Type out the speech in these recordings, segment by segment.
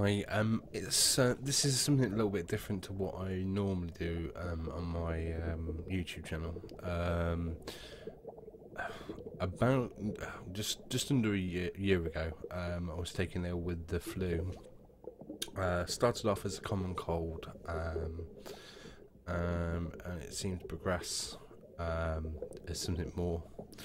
Hi, this is something a little bit different to what I normally do on my YouTube channel. About just under a year ago, I was taken ill with the flu. Started off as a common cold, and it seemed to progress as something more.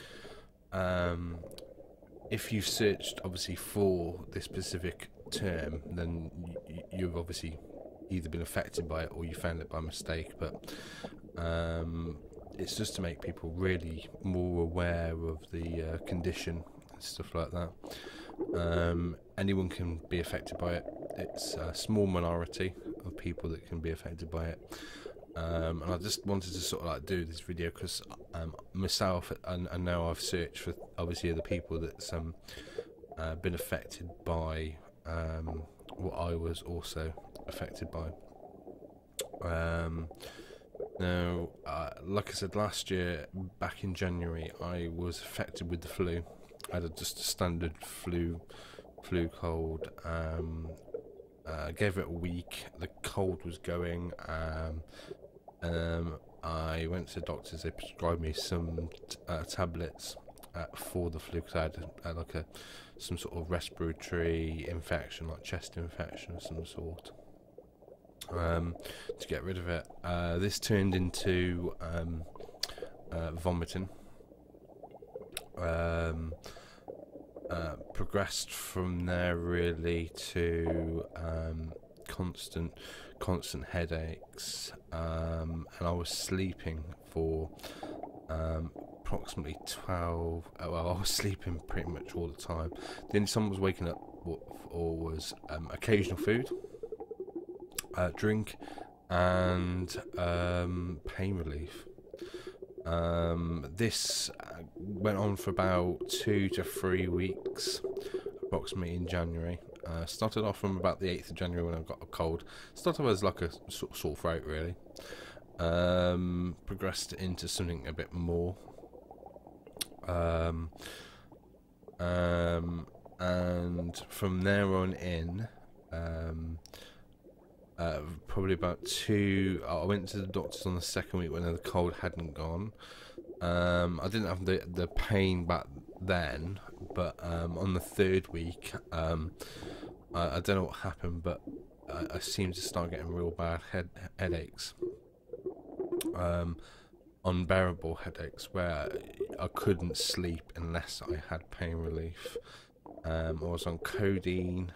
If you've searched obviously for this specific term, then you've obviously either been affected by it or you found it by mistake. But it's just to make people really more aware of the condition and stuff like that. Anyone can be affected by it. It's a small minority of people that can be affected by it. And I just wanted to sort of like do this video because myself, and now I've searched for obviously other people that's been affected by what I was also affected by. Now, like I said last year, back in January, I was affected with the flu. I had just a standard flu cold. Gave it a week. The cold was going. I went to the doctors. They prescribed me some tablets for the flu because I had like some sort of respiratory infection, like chest infection of some sort. To get rid of it, this turned into vomiting. Progressed from there really to constant headaches, and I was sleeping for approximately 12. Well, I was sleeping pretty much all the time. The only time I was waking up for was occasional food, drink, and pain relief. This went on for about 2 to 3 weeks, approximately in January. Started off from about the 8th of January when I got a cold. Started off as like a sort of sore throat really. Progressed into something a bit more. And from there on in, probably about I went to the doctors on the second week when the cold hadn't gone. I didn't have the pain back then, but on the third week, I don't know what happened, but I seemed to start getting real bad headaches, unbearable headaches where I couldn't sleep unless I had pain relief. I was on codeine,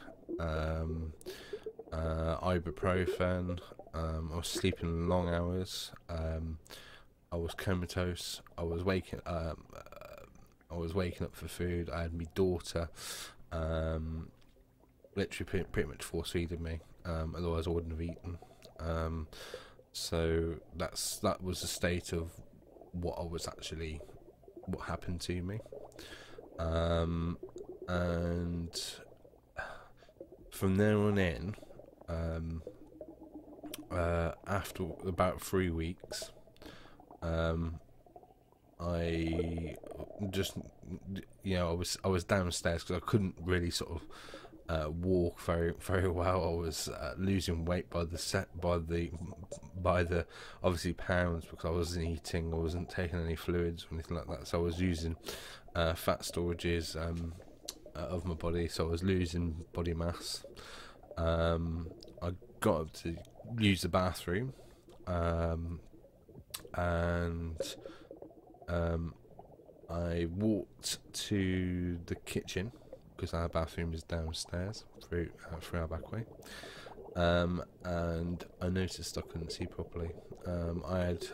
ibuprofen. I was sleeping long hours. I was comatose. I was waking up for food. I had my daughter literally pretty much force feeding me, otherwise I wouldn't have eaten. So that was the state of what happened to me. And from there on in, after about 3 weeks, I just, I was downstairs because I couldn't really sort of walk very well. I was losing weight by the obviously pounds, because I wasn't eating, I wasn't taking any fluids or anything like that. So I was using fat storages of my body, so I was losing body mass. I got up to use the bathroom, and I walked to the kitchen because our bathroom is downstairs through our back way, and I noticed I couldn't see properly. I had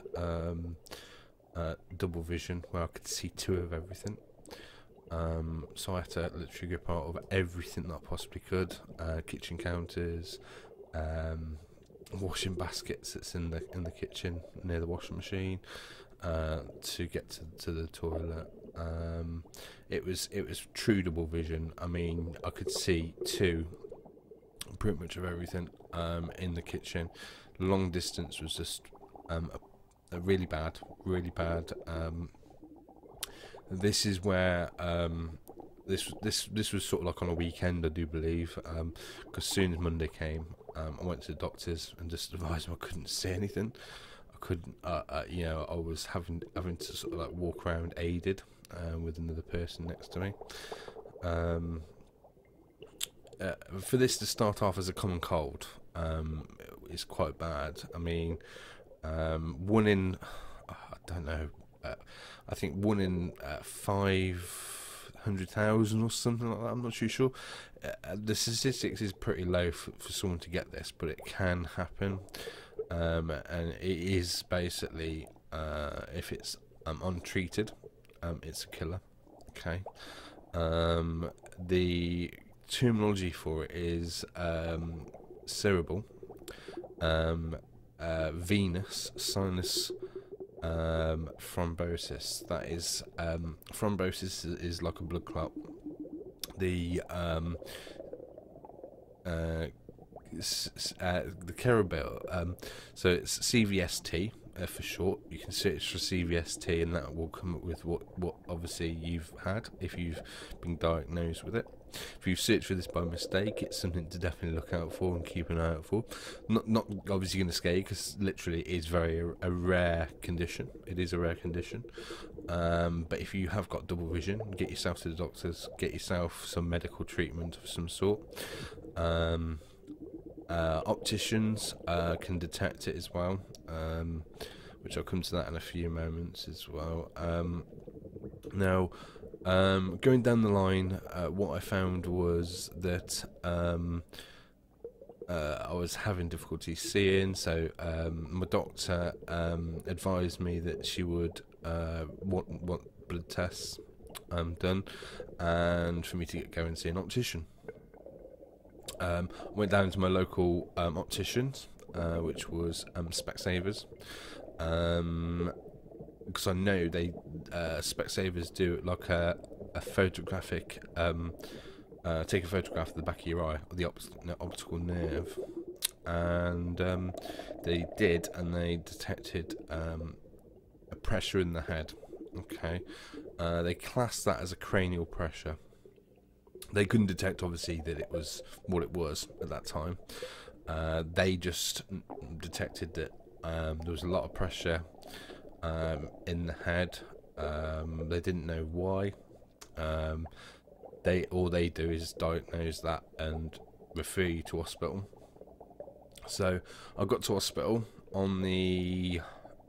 double vision where I could see 2 of everything. So I had to literally get part of everything that I possibly could. Kitchen counters, washing baskets that's in the kitchen near the washing machine, to get to the toilet. It was true double vision. I mean, I could see 2 pretty much of everything in the kitchen. Long distance was just really bad. This is where this was sort of like on a weekend, I do believe, because soon as Monday came, I went to the doctors and just advised them I couldn't see anything. I couldn't, you know, I was having to sort of like walk around aided with another person next to me. For this to start off as a common cold is quite bad. I mean, one in, I don't know, I think 1 in 500,000 or something like that. I'm not too sure. The statistics is pretty low for someone to get this, but it can happen, and it is basically, if it's untreated, it's a killer. Okay. The terminology for it is cerebral, venous, sinus, thrombosis. That is, thrombosis is like a blood clot. The Cerebral, so it's CVST for short. You can search for CVST, and that will come up with what obviously you've had if you've been diagnosed with it. If you search for this by mistake, it's something to definitely look out for and keep an eye out for. Not obviously going to scare you, because literally it is a rare condition. It is a rare condition. But if you have got double vision, get yourself to the doctors, get yourself some medical treatment of some sort. Opticians can detect it as well, which I'll come to that in a few moments as well. Now, going down the line, what I found was that I was having difficulty seeing, so my doctor advised me that she would want blood tests done, and for me to go and see an optician. I went down to my local opticians, which was Specsavers, because I know they Specsavers do like a photographic, take a photograph of the back of your eye, or the optical nerve, and they did, and they detected a pressure in the head. Okay, they classed that as a cranial pressure. They couldn't detect, obviously, that it was what it was at that time. They just detected that there was a lot of pressure in the head. They didn't know why. All they do is diagnose that and refer you to hospital. So I got to hospital on the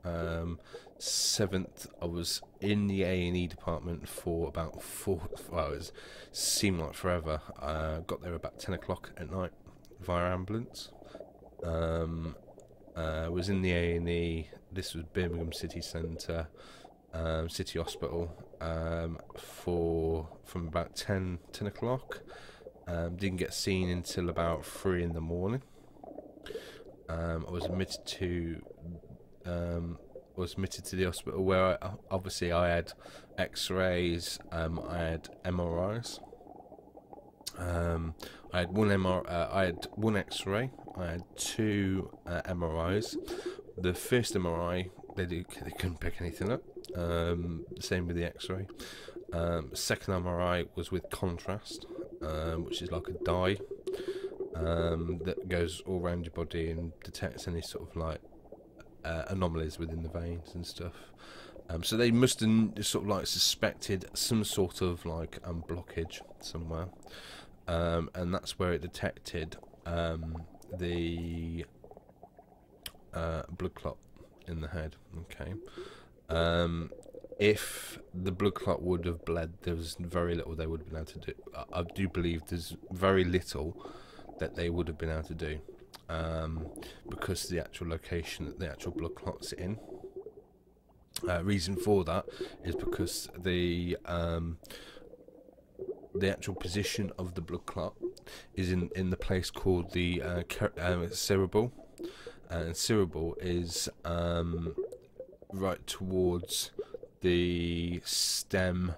7th. I was in the A&E department for about 4 hours. Seemed like forever. Got there about 10 o'clock at night via ambulance. Was in the A&E. This was Birmingham City Centre, City Hospital, from about 10 o'clock. Didn't get seen until about 3 in the morning. I was admitted to the hospital, where I had X-rays, I had MRIs. I had one X-ray. I had 2 MRIs. The first MRI, they couldn't pick anything up. Same with the X-ray. Second MRI was with contrast, which is like a dye that goes all around your body and detects any sort of like anomalies within the veins and stuff. So they must have sort of like suspected some sort of like blockage somewhere, and that's where it detected the blood clot in the head. Okay. If the blood clot would have bled, there was very little they would have been able to do. I do believe there's very little that they would have been able to do, because the actual location that the actual blood clot's in. Reason for that is because the actual position of the blood clot is in the place called the cerebral, and cerebral is right towards the stem,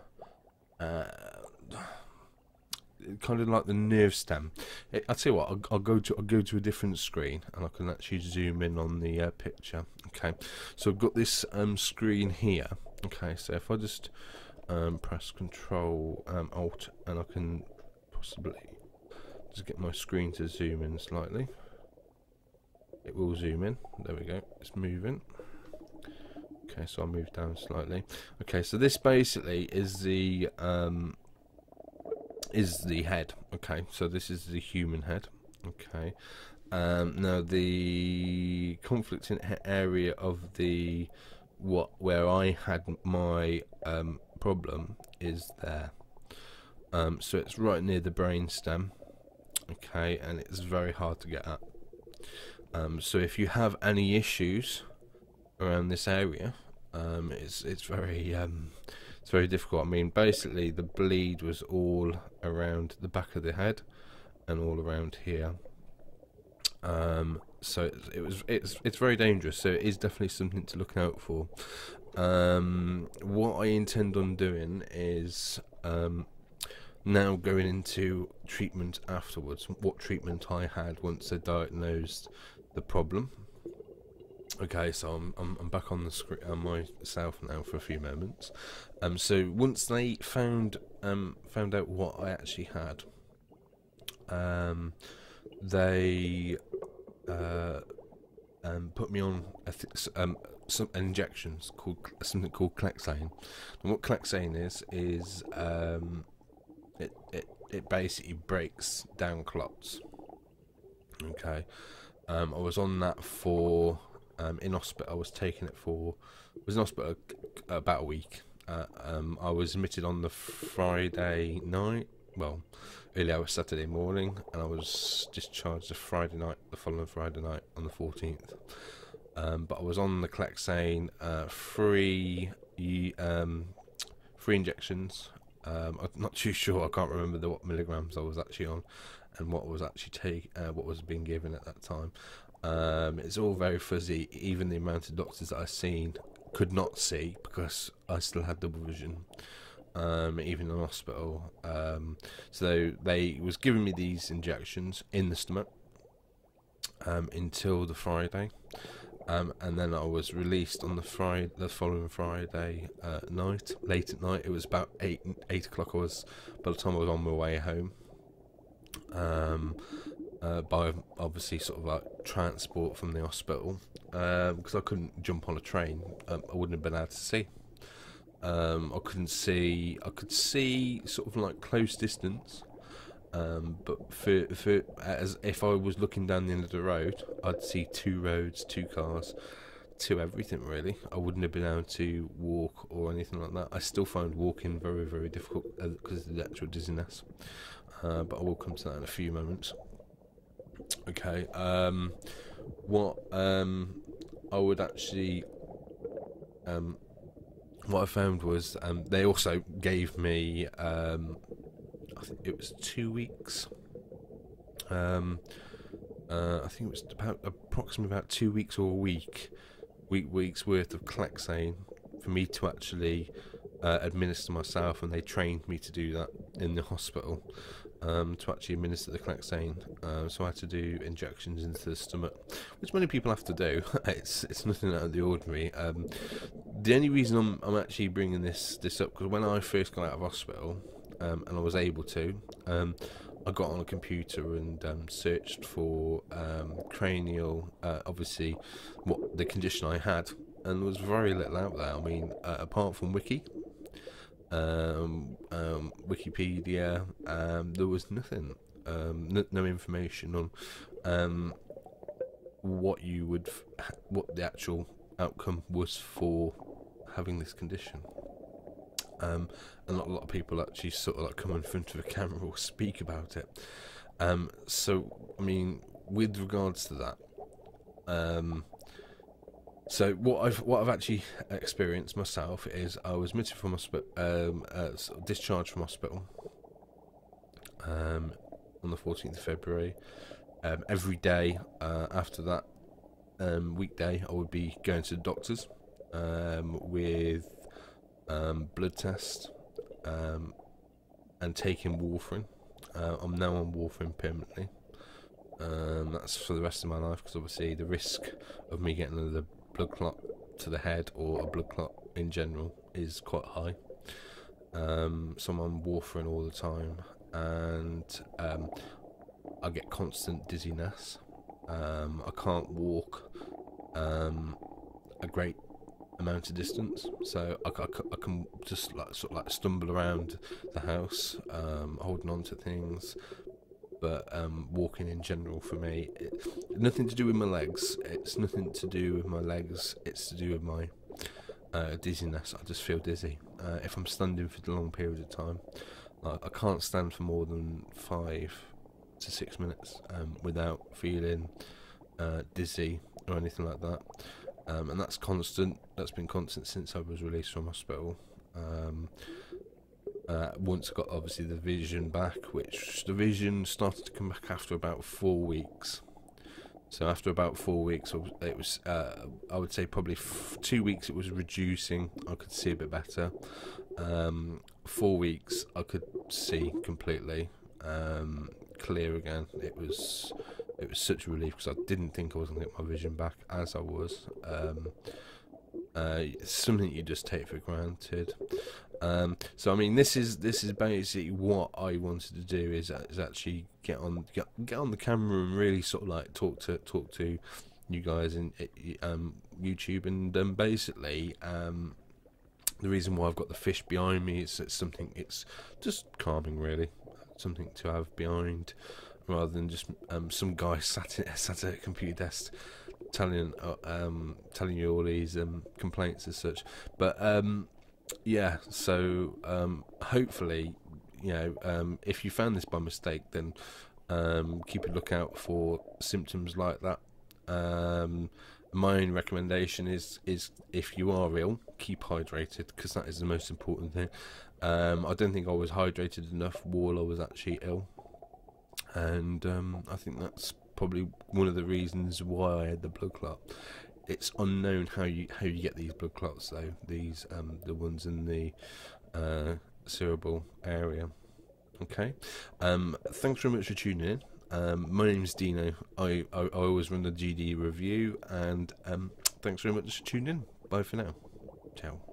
kind of like the nerve stem. I'll tell you what, I'll go to a different screen and I can actually zoom in on the picture. Okay, so I've got this screen here. Okay, so if I just press Control Alt, and I can possibly just get my screen to zoom in slightly. It will zoom in. There we go. It's moving. Okay, so I'll move down slightly. Okay, so this basically is the head. Okay, so this is the human head. Okay. Now the conflicting area of the where I had my problem is there. So it's right near the brain stem. Okay, and it's very hard to get at. So if you have any issues around this area, it's very difficult. I mean, basically the bleed was all around the back of the head and all around here. So it's very dangerous. So it is definitely something to look out for. What I intend on doing is now going into treatment afterwards. What treatment I had once they diagnosed the problem. Okay, so I'm back on the screen myself now for a few moments. So once they found out what I actually had, they put me on some injections called something called clexane. And what clexane is it basically breaks down clots. Okay, I was on that for in hospital. I was taking it for. I was in hospital about a week. I was admitted on the Friday night. Well, early hours Saturday morning, and I was discharged the Friday night, the following Friday night on the 14th. But I was on the clexane, free injections. I'm not too sure. I can't remember what milligrams I was actually on, and what was actually what was being given at that time. It's all very fuzzy. Even the amount of doctors that I've seen could not see because I still had double vision. Even in hospital. So they was giving me these injections in the stomach until the Friday, and then I was released on the following Friday night, late at night. It was about 8 o'clock. By the time I was on my way home, by obviously sort of like transport from the hospital, because I couldn't jump on a train. I wouldn't have been able to see. I couldn't see. I could see sort of like close distance, but for as if I was looking down the end of the road, I'd see two roads, two cars, two everything really. I wouldn't have been able to walk or anything like that. I still find walking very, very difficult because of the actual dizziness. But I will come to that in a few moments. Okay. What I would actually what I found was they also gave me I think it was 2 weeks. I think it was approximately about 2 weeks or a week's worth of clexane for me to actually administer myself, and they trained me to do that in the hospital, to actually administer the clexane. So I had to do injections into the stomach, which many people have to do. It's nothing out of the ordinary. The only reason I'm actually bringing this up, because when I first got out of hospital, and I was able to, I got on a computer and searched for cranial, obviously, what the condition I had, and there was very little out there. I mean, apart from Wikipedia, there was nothing, no information on what the actual outcome was for having this condition. And not a lot of people actually sort of like come in front of a camera or speak about it. So I mean, with regards to that, so what I've actually experienced myself is I was admitted from hospital, discharged from hospital on the 14th of February. Every day after that weekday, I would be going to the doctors with blood test and taking warfarin. I'm now on warfarin permanently. That's for the rest of my life, because obviously the risk of me getting another blood clot to the head or a blood clot in general is quite high. So I'm on warfarin all the time, and I get constant dizziness. I can't walk a great amount of distance, so I can just like sort of like stumble around the house, holding on to things. But walking in general for me, nothing to do with my legs. It's nothing to do with my legs. It's to do with my dizziness. I just feel dizzy if I'm standing for a long period of time. Like, I can't stand for more than 5 to 6 minutes without feeling dizzy or anything like that. And that's constant. That's been constant since I was released from hospital. Once I got obviously the vision back, which the vision started to come back after about 4 weeks. So after about 4 weeks, it was I would say probably 2 weeks it was reducing. I could see a bit better. 4 weeks I could see completely clear again. It was such a relief, because I didn't think I was going to get my vision back, as I was. It's something you just take for granted. So I mean, this is basically what I wanted to do, is actually get on the camera and really sort of like talk to you guys in YouTube, and basically the reason why I've got the fish behind me is it's just calming, really, something to have behind, rather than just some guy sat at a computer desk telling you all these complaints as such. But yeah, so hopefully, if you found this by mistake, then keep a lookout for symptoms like that. My own recommendation is if you are ill, keep hydrated, because that is the most important thing. I don't think I was hydrated enough while I was actually ill, and I think that's probably one of the reasons why I had the blood clot. It's unknown how you get these blood clots, though. These the ones in the cerebral area. Okay. Thanks very much for tuning in. My name's Dino. I always run the GD review, and thanks very much for tuning in. Bye for now. Ciao.